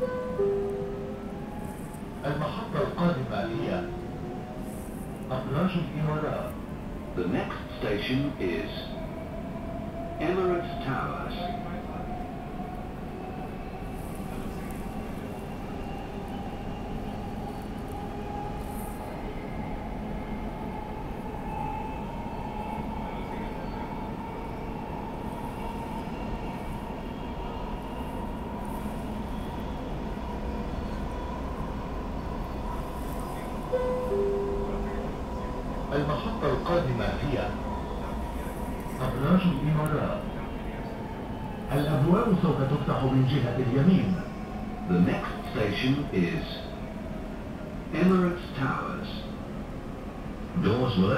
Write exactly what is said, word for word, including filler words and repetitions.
المحطة القادمة هي أبراج الإمارات. The next station is Emirates Towers. المحطة القادمة هي أبراج الإمارات. الأبواب سوف تفتح من جهة اليمين. The next station is Emirates Towers. Doors will